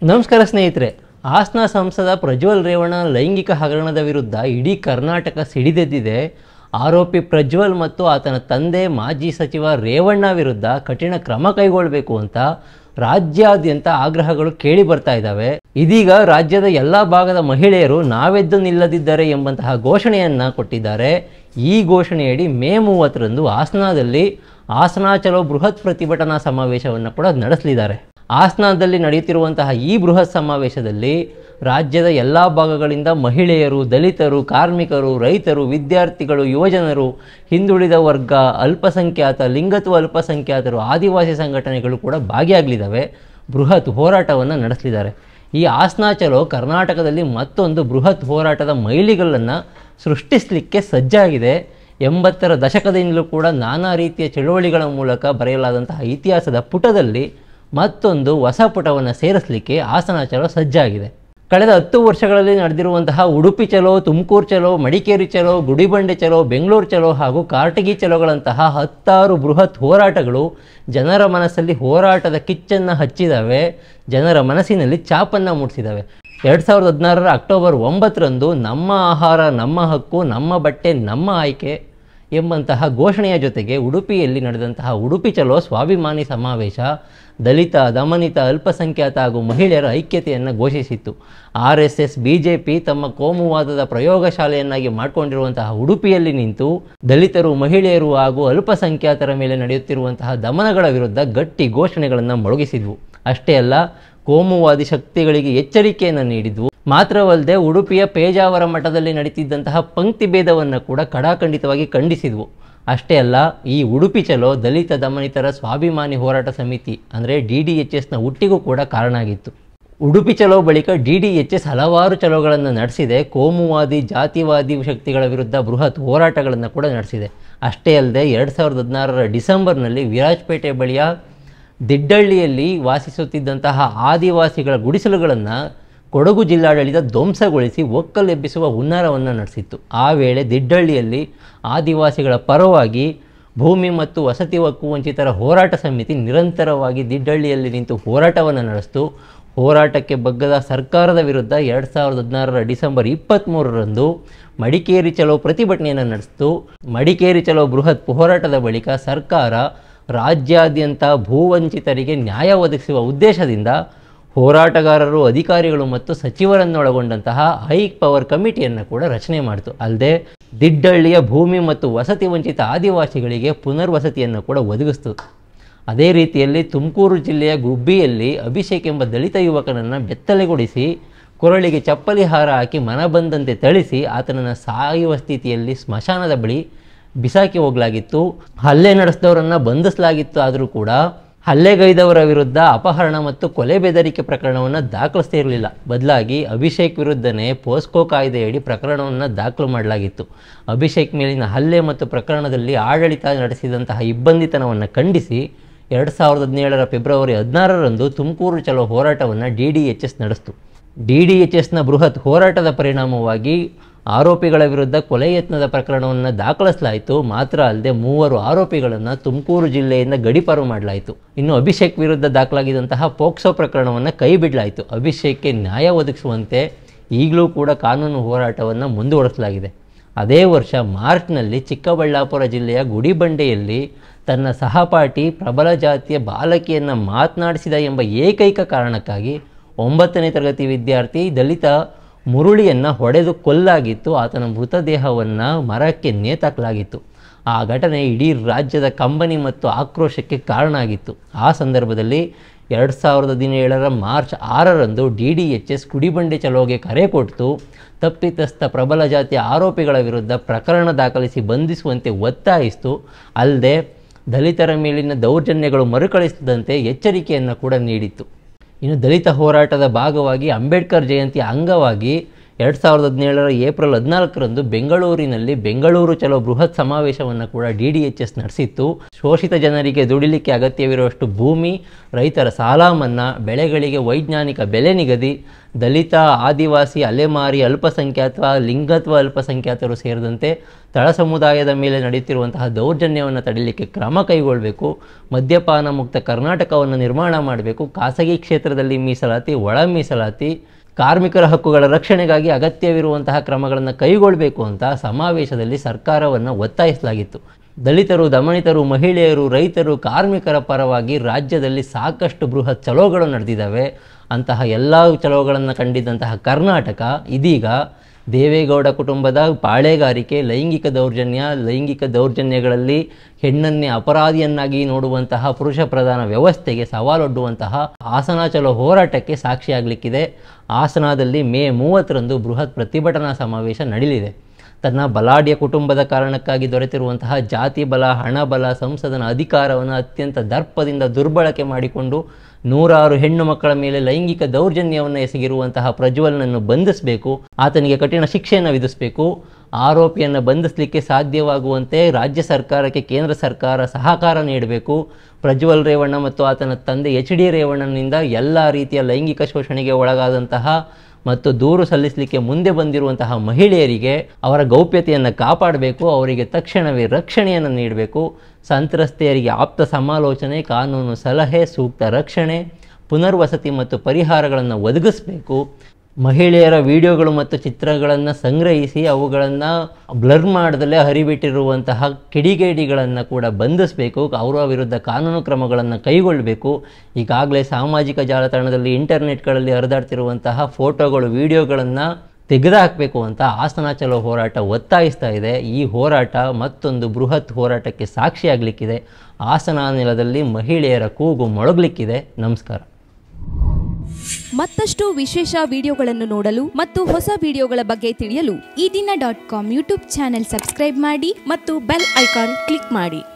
ನಮಸ್ಕಾರ ಸ್ನೇಹಿತರೆ. ಹಾಸನ ಸಂಸದ ಪ್ರಜ್ವಲ್ ರೇವಣ್ಣ ಲೈಂಗಿಕ ಹಗರಣದ ವಿರುದ್ಧ ಇಡೀ ಕರ್ನಾಟಕ ಸಿಡಿದೆದ್ದಿದೆ. ಆರೋಪಿ ಪ್ರಜ್ವಲ್ ಮತ್ತು ಆತನ ತಂದೆ ಮಾಜಿ ಸಚಿವ ರೇವಣ್ಣ ವಿರುದ್ಧ ಕಠಿಣ ಕ್ರಮ ಕೈಗೊಳ್ಳಬೇಕು ಅಂತ ರಾಜ್ಯಾದ್ಯಂತ ಆಗ್ರಹಗಳು ಕೇಳಿ ಬರ್ತಾ ಇದ್ದಾವೆ. ಇದೀಗ ರಾಜ್ಯದ ಎಲ್ಲ ಭಾಗದ ಮಹಿಳೆಯರು ನಾವೆದ್ದು ನಿಲ್ಲದಿದ್ದರೆ ಎಂಬಂತಹ ಘೋಷಣೆಯನ್ನು ಕೊಟ್ಟಿದ್ದಾರೆ. ಈ ಘೋಷಣೆಯಡಿ ಮೇ 30ರಂದು ಹಾಸನದಲ್ಲಿ ಹಾಸನ ಚಲೋ ಬೃಹತ್ ಪ್ರತಿಭಟನಾ ಸಮಾವೇಶವನ್ನು ಕೂಡ ನಡೆಸಲಿದ್ದಾರೆ. ಹಾಸನದಲ್ಲಿ ನಡೆಯುತ್ತಿರುವಂತಹ ಈ ಬೃಹತ್ ಸಮಾವೇಶದಲ್ಲಿ ರಾಜ್ಯದ ಎಲ್ಲ ಭಾಗಗಳಿಂದ ಮಹಿಳೆಯರು, ದಲಿತರು, ಕಾರ್ಮಿಕರು, ರೈತರು, ವಿದ್ಯಾರ್ಥಿಗಳು, ಯುವಜನರು, ಹಿಂದುಳಿದ ವರ್ಗ, ಅಲ್ಪಸಂಖ್ಯಾತ, ಲಿಂಗತ್ವ ಅಲ್ಪಸಂಖ್ಯಾತರು, ಆದಿವಾಸಿ ಸಂಘಟನೆಗಳು ಕೂಡ ಭಾಗಿಯಾಗಲಿದ್ದಾವೆ. ಬೃಹತ್ ಹೋರಾಟವನ್ನು ನಡೆಸಲಿದ್ದಾರೆ. ಈ ಹಾಸನ ಚಲೋ ಕರ್ನಾಟಕದಲ್ಲಿ ಮತ್ತೊಂದು ಬೃಹತ್ ಹೋರಾಟದ ಮೈಲಿಗಲ್ಲನ್ನು ಸೃಷ್ಟಿಸಲಿಕ್ಕೆ ಸಜ್ಜಾಗಿದೆ. 80ರ ದಶಕದಿಂದಲೂ ಕೂಡ ನಾನಾ ರೀತಿಯ ಚಳುವಳಿಗಳ ಮೂಲಕ ಬರೆಯಲಾದಂತಹ ಇತಿಹಾಸದ ಪುಟದಲ್ಲಿ ಮತ್ತೊಂದು ಹೊಸ ಪುಟವನ್ನು ಸೇರಿಸಲಿಕ್ಕೆ ಹಾಸನ ಚಲೋ ಸಜ್ಜಾಗಿದೆ. ಕಳೆದ 10 ವರ್ಷಗಳಲ್ಲಿ ನಡೆದಿರುವಂತಹ ಉಡುಪಿ ಚಲೋ, ತುಮಕೂರು ಚಲೋ, ಮಡಿಕೇರಿ ಚಲೋ, ಗುಡಿಬಂಡೆ ಚಲೋ, ಬೆಂಗಳೂರು ಚಲೋ ಹಾಗೂ ಕಾರಟಗಿ ಚಲೋಗಳಂತಹ 10 ಬೃಹತ್ ಹೋರಾಟಗಳು ಜನರ ಮನಸ್ಸಲ್ಲಿ ಹೋರಾಟದ ಕಿಚ್ಚನ್ನು ಹಚ್ಚಿದ್ದಾವೆ. ಜನರ ಮನಸ್ಸಿನಲ್ಲಿ ಚಾಪನ್ನು ಮೂಡಿಸಿದ್ದಾವೆ. 2016ರ ಅಕ್ಟೋಬರ್ 9ರಂದು ನಮ್ಮ ಆಹಾರ ನಮ್ಮ ಹಕ್ಕು, ನಮ್ಮ ಬಟ್ಟೆ ನಮ್ಮ ಆಯ್ಕೆ ಎಂಬಂತಹ ಘೋಷಣೆಯ ಜೊತೆಗೆ ಉಡುಪಿಯಲ್ಲಿ ನಡೆದಂತಹ ಉಡುಪಿ ಚಲೋ ಸ್ವಾಭಿಮಾನಿ ಸಮಾವೇಶ ದಲಿತ, ದಮನಿತ, ಅಲ್ಪಸಂಖ್ಯಾತ ಹಾಗೂ ಮಹಿಳೆಯರ ಐಕ್ಯತೆಯನ್ನು ಘೋಷಿಸಿತ್ತು. RSS, BJP ತಮ್ಮ ಕೋಮುವಾದದ ಪ್ರಯೋಗಶಾಲೆಯನ್ನಾಗಿ ಮಾಡಿಕೊಂಡಿರುವಂತಹ ಉಡುಪಿಯಲ್ಲಿ ನಿಂತು ದಲಿತರು, ಮಹಿಳೆಯರು ಹಾಗೂ ಅಲ್ಪಸಂಖ್ಯಾತರ ಮೇಲೆ ನಡೆಯುತ್ತಿರುವಂತಹ ದಮನಗಳ ವಿರುದ್ಧ ಗಟ್ಟಿ ಘೋಷಣೆಗಳನ್ನು ಮೊಳಗಿಸಿದ್ವು. ಅಷ್ಟೇ ಅಲ್ಲ, ಕೋಮುವಾದಿ ಶಕ್ತಿಗಳಿಗೆ ಎಚ್ಚರಿಕೆಯನ್ನು ನೀಡಿದ್ವು. ಮಾತ್ರವಲ್ಲದೆ ಉಡುಪಿಯ ಪೇಜಾವರ ಮಠದಲ್ಲಿ ನಡೀತಿದ್ದಂತಹ ಪಂಕ್ತಿ ಭೇದವನ್ನು ಕೂಡ ಕಡಾಖಂಡಿತವಾಗಿ ಖಂಡಿಸಿದ್ವು. ಅಷ್ಟೇ ಅಲ್ಲ, ಈ ಉಡುಪಿ ಚಲೋ ದಲಿತ ದಮನಿತರ ಸ್ವಾಭಿಮಾನಿ ಹೋರಾಟ ಸಮಿತಿ ಅಂದರೆ DDHSನ ಹುಟ್ಟಿಗೂ ಕೂಡ ಕಾರಣ ಆಗಿತ್ತು. ಉಡುಪಿ ಚಲೋ ಬಳಿಕ DDHS ಹಲವಾರು ಚಲೋಗಳನ್ನು ನಡೆಸಿದೆ. ಕೋಮುವಾದಿ, ಜಾತಿವಾದಿ ಶಕ್ತಿಗಳ ವಿರುದ್ಧ ಬೃಹತ್ ಹೋರಾಟಗಳನ್ನು ಕೂಡ ನಡೆಸಿದೆ. ಅಷ್ಟೇ ಅಲ್ಲದೆ 2016ರ ಡಿಸೆಂಬರ್ನಲ್ಲಿ ವಿರಾಜಪೇಟೆ ಬಳಿಯ ದಿಡ್ಡಳ್ಳಿಯಲ್ಲಿ ವಾಸಿಸುತ್ತಿದ್ದಂತಹ ಆದಿವಾಸಿಗಳ ಗುಡಿಸಲುಗಳನ್ನು ಕೊಡಗು ಜಿಲ್ಲಾಡಳಿತ ಧ್ವಂಸಗೊಳಿಸಿ ಒಕ್ಕಲೆಬ್ಬಿಸುವ ಹುನ್ನಾರವನ್ನು ನಡೆಸಿತ್ತು. ಆ ವೇಳೆ ದಿಡ್ಡಳ್ಳಿಯಲ್ಲಿ ಆದಿವಾಸಿಗಳ ಪರವಾಗಿ ಭೂಮಿ ಮತ್ತು ವಸತಿ ಹಕ್ಕು ವಂಚಿತರ ಹೋರಾಟ ಸಮಿತಿ ನಿರಂತರವಾಗಿ ದಿಡ್ಡಳ್ಳಿಯಲ್ಲಿ ನಿಂತು ಹೋರಾಟವನ್ನು ನಡೆಸಿತು. ಹೋರಾಟಕ್ಕೆ ಬಗ್ಗದ ಸರ್ಕಾರದ ವಿರುದ್ಧ 2016ರ ಡಿಸೆಂಬರ್ 23ರಂದು ಮಡಿಕೇರಿ ಚಲೋ ಪ್ರತಿಭಟನೆಯನ್ನು ನಡೆಸಿತು. ಮಡಿಕೇರಿ ಚಲೋ ಬೃಹತ್ ಹೋರಾಟದ ಬಳಿಕ ಸರ್ಕಾರ ರಾಜ್ಯಾದ್ಯಂತ ಭೂವಂಚಿತರಿಗೆ ನ್ಯಾಯ ಒದಗಿಸುವ ಉದ್ದೇಶದಿಂದ ಹೋರಾಟಗಾರರು, ಅಧಿಕಾರಿಗಳು ಮತ್ತು ಸಚಿವರನ್ನೊಳಗೊಂಡಂತಹ ಹೈ ಪವರ್ ಕಮಿಟಿಯನ್ನು ಕೂಡ ರಚನೆ ಮಾಡಿತು. ಅಲ್ಲದೆ ದಿಡ್ಡಳ್ಳಿಯ ಭೂಮಿ ಮತ್ತು ವಸತಿ ವಂಚಿತ ಆದಿವಾಸಿಗಳಿಗೆ ಪುನರ್ವಸತಿಯನ್ನು ಕೂಡ ಒದಗಿಸ್ತು. ಅದೇ ರೀತಿಯಲ್ಲಿ ತುಮಕೂರು ಜಿಲ್ಲೆಯ ಗುಬ್ಬಿಯಲ್ಲಿ ಅಭಿಷೇಕ್ ಎಂಬ ದಲಿತ ಯುವಕನನ್ನು ಬೆತ್ತಲೆಗೊಳಿಸಿ ಕೊರಳಿಗೆ ಚಪ್ಪಲಿ ಹಾರ ಹಾಕಿ ಮನಬಂದಂತೆ ಥಳಿಸಿ ಆತನನ್ನು ಸಾಯುವ ಸ್ಥಿತಿಯಲ್ಲಿ ಸ್ಮಶಾನದ ಬಳಿ ಬಿಸಾಕಿ ಹೋಗಲಾಗಿತ್ತು. ಹಲ್ಲೆ ನಡೆಸಿದವರನ್ನು ಬಂಧಿಸಲಾಗಿತ್ತು. ಆದರೂ ಕೂಡ ಹಲ್ಲೆಗೈದವರ ವಿರುದ್ಧ ಅಪಹರಣ ಮತ್ತು ಕೊಲೆ ಬೆದರಿಕೆ ಪ್ರಕರಣವನ್ನು ದಾಖಲಿಸದೇ ಇರಲಿಲ್ಲ. ಬದಲಾಗಿ ಅಭಿಷೇಕ್ ವಿರುದ್ಧನೇ ಪೋಸ್ಕೋ ಕಾಯ್ದೆಯಡಿ ಪ್ರಕರಣವನ್ನು ದಾಖಲು ಮಾಡಲಾಗಿತ್ತು. ಅಭಿಷೇಕ್ ಮೇಲಿನ ಹಲ್ಲೆ ಮತ್ತು ಪ್ರಕರಣದಲ್ಲಿ ಆಡಳಿತ ನಡೆಸಿದಂತಹ ಇಬ್ಬಂದಿತನವನ್ನು ಖಂಡಿಸಿ 2017ರ ಫೆಬ್ರವರಿ 16ರಂದು ತುಮಕೂರು ಚಲೋ ಹೋರಾಟವನ್ನು DDHS ನಡೆಸಿತು. DDHSನ ಬೃಹತ್ ಹೋರಾಟದ ಪರಿಣಾಮವಾಗಿ ಆರೋಪಿಗಳ ವಿರುದ್ಧ ಕೊಲೆ ಯತ್ನದ ಪ್ರಕರಣವನ್ನು ದಾಖಲಿಸಲಾಯಿತು. ಮಾತ್ರ ಅಲ್ಲದೆ 3 ಆರೋಪಿಗಳನ್ನು ತುಮಕೂರು ಜಿಲ್ಲೆಯಿಂದ ಗಡೀಪಾರು ಮಾಡಲಾಯಿತು. ಇನ್ನು ಅಭಿಷೇಕ್ ವಿರುದ್ಧ ದಾಖಲಾಗಿದ್ದಂತಹ ಪೋಕ್ಸೋ ಪ್ರಕರಣವನ್ನು ಕೈ ಬಿಡಲಾಯಿತು. ಅಭಿಷೇಕ್ಗೆ ನ್ಯಾಯ ಒದಗಿಸುವಂತೆ ಈಗಲೂ ಕೂಡ ಕಾನೂನು ಹೋರಾಟವನ್ನು ಮುಂದುವರಿಸಲಾಗಿದೆ. ಅದೇ ವರ್ಷ ಮಾರ್ಚ್ನಲ್ಲಿ ಚಿಕ್ಕಬಳ್ಳಾಪುರ ಜಿಲ್ಲೆಯ ಗುಡಿಬಂಡೆಯಲ್ಲಿ ತನ್ನ ಸಹಪಾಠಿ ಪ್ರಬಲ ಜಾತಿಯ ಬಾಲಕಿಯನ್ನು ಮಾತನಾಡಿಸಿದ ಎಂಬ ಏಕೈಕ ಕಾರಣಕ್ಕಾಗಿ 9ನೇ ತರಗತಿ ವಿದ್ಯಾರ್ಥಿ ದಲಿತ ಮುರುಳಿಯನ್ನು ಹೊಡೆದು ಕೊಲ್ಲಾಗಿತ್ತು. ಆತನ ಮೃತದೇಹವನ್ನು ಮರಕ್ಕೆ ನೇತಾಕಲಾಗಿತ್ತು. ಆ ಘಟನೆ ಇಡೀ ರಾಜ್ಯದ ಕಂಬನಿ ಮತ್ತು ಆಕ್ರೋಶಕ್ಕೆ ಕಾರಣ ಆಗಿತ್ತು. ಆ ಸಂದರ್ಭದಲ್ಲಿ 2017ರ ಮಾರ್ಚ್ 6ರಂದು DDHS ಗುಡಿಬಂಡೆ ಚಲೋಗೆ ಕರೆ ಕೊಟ್ಟು ತಪ್ಪಿತಸ್ಥ ಪ್ರಬಲ ಜಾತಿಯ ಆರೋಪಿಗಳ ವಿರುದ್ಧ ಪ್ರಕರಣ ದಾಖಲಿಸಿ ಬಂಧಿಸುವಂತೆ ಒತ್ತಾಯಿಸಿತು. ಅಲ್ಲದೆ ದಲಿತರ ಮೇಲಿನ ದೌರ್ಜನ್ಯಗಳು ಮರುಕಳಿಸದಂತೆ ಎಚ್ಚರಿಕೆಯನ್ನು ಕೂಡ ನೀಡಿತ್ತು. ಇನ್ನು ದಲಿತ ಹೋರಾಟದ ಭಾಗವಾಗಿ ಅಂಬೇಡ್ಕರ್ ಜಯಂತಿಯ ಅಂಗವಾಗಿ 2017 ಏಪ್ರಿಲ್ 14ರಂದು ಬೆಂಗಳೂರಿನಲ್ಲಿ ಬೆಂಗಳೂರು ಚಲೋ ಬೃಹತ್ ಸಮಾವೇಶವನ್ನು ಕೂಡ DDHS ನಡೆಸಿತ್ತು. ಶೋಷಿತ ಜನರಿಗೆ ದುಡಿಲಿಕ್ಕೆ ಅಗತ್ಯವಿರುವಷ್ಟು ಭೂಮಿ, ರೈತರ ಸಾಲ ಮನ್ನಾ, ಬೆಳೆಗಳಿಗೆ ವೈಜ್ಞಾನಿಕ ಬೆಲೆ ನಿಗದಿ, ದಲಿತ, ಆದಿವಾಸಿ, ಅಲೆಮಾರಿ, ಅಲ್ಪಸಂಖ್ಯಾತ, ಲಿಂಗತ್ವ ಅಲ್ಪಸಂಖ್ಯಾತರು ಸೇರಿದಂತೆ ತಳ ಸಮುದಾಯದ ಮೇಲೆ ನಡೆಯುತ್ತಿರುವಂತಹ ದೌರ್ಜನ್ಯವನ್ನು ತಡೆಯಲಿಕ್ಕೆ ಕ್ರಮ ಕೈಗೊಳ್ಳಬೇಕು. ಮದ್ಯಪಾನ ಮುಕ್ತ ಕರ್ನಾಟಕವನ್ನು ನಿರ್ಮಾಣ ಮಾಡಬೇಕು. ಖಾಸಗಿ ಕ್ಷೇತ್ರದಲ್ಲಿ ಮೀಸಲಾತಿ, ಒಳ ಮೀಸಲಾತಿ, ಕಾರ್ಮಿಕರ ಹಕ್ಕುಗಳ ರಕ್ಷಣೆಗಾಗಿ ಅಗತ್ಯವಿರುವಂತಹ ಕ್ರಮಗಳನ್ನು ಕೈಗೊಳ್ಳಬೇಕು ಅಂತ ಸಮಾವೇಶದಲ್ಲಿ ಸರ್ಕಾರವನ್ನು ಒತ್ತಾಯಿಸಲಾಗಿತ್ತು. ದಲಿತರು, ದಮನಿತರು, ಮಹಿಳೆಯರು, ರೈತರು, ಕಾರ್ಮಿಕರ ಪರವಾಗಿ ರಾಜ್ಯದಲ್ಲಿ ಸಾಕಷ್ಟು ಬೃಹತ್ ಚಲೋಗಳು ನಡೆದಿದ್ದಾವೆ. ಅಂತಹ ಎಲ್ಲ ಚಲೋಗಳನ್ನು ಕಂಡಿದ್ದಂತಹ ಕರ್ನಾಟಕ ಇದೀಗ ದೇವೇಗೌಡ ಕುಟುಂಬದ ಪಾಳೆಗಾರಿಕೆ, ಲೈಂಗಿಕ ದೌರ್ಜನ್ಯಗಳಲ್ಲಿ ಹೆಣ್ಣನ್ನೇ ಅಪರಾಧಿಯನ್ನಾಗಿ ನೋಡುವಂತಹ ಪುರುಷ ಪ್ರಧಾನ ವ್ಯವಸ್ಥೆಗೆ ಸವಾಲೊಡ್ಡುವಂತಹ ಹಾಸನ ಚಲೋ ಹೋರಾಟಕ್ಕೆ ಸಾಕ್ಷಿಯಾಗಲಿಕ್ಕಿದೆ. ಹಾಸನದಲ್ಲಿ ಮೇ 30ರಂದು ಬೃಹತ್ ಪ್ರತಿಭಟನಾ ಸಮಾವೇಶ ನಡೆಯಲಿದೆ. ತನ್ನ ಬಲಾಢ್ಯ ಕುಟುಂಬದ ಕಾರಣಕ್ಕಾಗಿ ದೊರೆತಿರುವಂತಹ ಜಾತಿ ಬಲ, ಹಣ ಬಲ, ಸಂಸದನ ಅಧಿಕಾರವನ್ನು ಅತ್ಯಂತ ದರ್ಪದಿಂದ ದುರ್ಬಳಕೆ ಮಾಡಿಕೊಂಡು ನೂರಾರು ಹೆಣ್ಣು ಮಕ್ಕಳ ಮೇಲೆ ಲೈಂಗಿಕ ದೌರ್ಜನ್ಯವನ್ನು ಎಸಗಿರುವಂತಹ ಪ್ರಜ್ವಲ್ನನ್ನು ಬಂಧಿಸಬೇಕು. ಆತನಿಗೆ ಕಠಿಣ ಶಿಕ್ಷೆಯನ್ನು ವಿಧಿಸಬೇಕು. ಆರೋಪಿಯನ್ನು ಬಂಧಿಸಲಿಕ್ಕೆ ಸಾಧ್ಯವಾಗುವಂತೆ ರಾಜ್ಯ ಸರ್ಕಾರಕ್ಕೆ ಕೇಂದ್ರ ಸರ್ಕಾರ ಸಹಕಾರ ನೀಡಬೇಕು. ಪ್ರಜ್ವಲ್ ರೇವಣ್ಣ ಮತ್ತು ಆತನ ತಂದೆ HD ರೇವಣ್ಣನಿಂದ ಎಲ್ಲ ರೀತಿಯ ಲೈಂಗಿಕ ಶೋಷಣೆಗೆ ಒಳಗಾದಂತಹ ಮತ್ತು ದೂರು ಸಲ್ಲಿಸಲಿಕ್ಕೆ ಮುಂದೆ ಬಂದಿರುವಂತಹ ಮಹಿಳೆಯರಿಗೆ ಅವರ ಗೌಪ್ಯತೆಯನ್ನು ಕಾಪಾಡಬೇಕು. ಅವರಿಗೆ ತಕ್ಷಣವೇ ರಕ್ಷಣೆಯನ್ನು ನೀಡಬೇಕು. ಸಂತ್ರಸ್ತೆಯರಿಗೆ ಆಪ್ತ ಸಮಾಲೋಚನೆ, ಕಾನೂನು ಸಲಹೆ, ಸೂಕ್ತ ರಕ್ಷಣೆ, ಪುನರ್ವಸತಿ ಮತ್ತು ಪರಿಹಾರಗಳನ್ನು ಒದಗಿಸಬೇಕು. ಮಹಿಳೆಯರ ವಿಡಿಯೋಗಳು ಮತ್ತು ಚಿತ್ರಗಳನ್ನು ಸಂಗ್ರಹಿಸಿ ಅವುಗಳನ್ನು ಬ್ಲರ್ ಮಾಡದಲ್ಲೇ ಹರಿಬಿಟ್ಟಿರುವಂತಹ ಕಿಡಿಗೇಡಿಗಳನ್ನು ಕೂಡ ಬಂಧಿಸಬೇಕು. ಅವರ ವಿರುದ್ಧ ಕಾನೂನು ಕ್ರಮಗಳನ್ನು ಕೈಗೊಳ್ಳಬೇಕು. ಈಗಾಗಲೇ ಸಾಮಾಜಿಕ ಜಾಲತಾಣದಲ್ಲಿ, ಇಂಟರ್ನೆಟ್ಗಳಲ್ಲಿ ಹರಿದಾಡ್ತಿರುವಂತಹ ಫೋಟೋಗಳು, ವಿಡಿಯೋಗಳನ್ನು ತೆಗೆದುಹಾಕಬೇಕು ಅಂತ ಹಾಸನ ಚಲೋ ಹೋರಾಟ ಒತ್ತಾಯಿಸ್ತಾ ಇದೆ. ಈ ಹೋರಾಟ ಮತ್ತೊಂದು ಬೃಹತ್ ಹೋರಾಟಕ್ಕೆ ಸಾಕ್ಷಿಯಾಗಲಿಕ್ಕಿದೆ. ಹಾಸನ ನೆಲದಲ್ಲಿ ಮಹಿಳೆಯರ ಕೂಗು ಮೊಳಗಲಿಕ್ಕಿದೆ. ನಮಸ್ಕಾರ. ಮತ್ತಷ್ಟು ವಿಶೇಷ ವಿಡಿಯೋಗಳನ್ನು ನೋಡಲು ಮತ್ತು ಹೊಸ ವಿಡಿಯೋಗಳ ಬಗ್ಗೆ ತಿಳಿಯಲು ಈ ದಿನ .com ಯೂಟ್ಯೂಬ್ ಚಾನೆಲ್ ಸಬ್ಸ್ಕ್ರೈಬ್ ಮಾಡಿ ಮತ್ತು ಬೆಲ್ ಐಕಾನ್ ಕ್ಲಿಕ್ ಮಾಡಿ.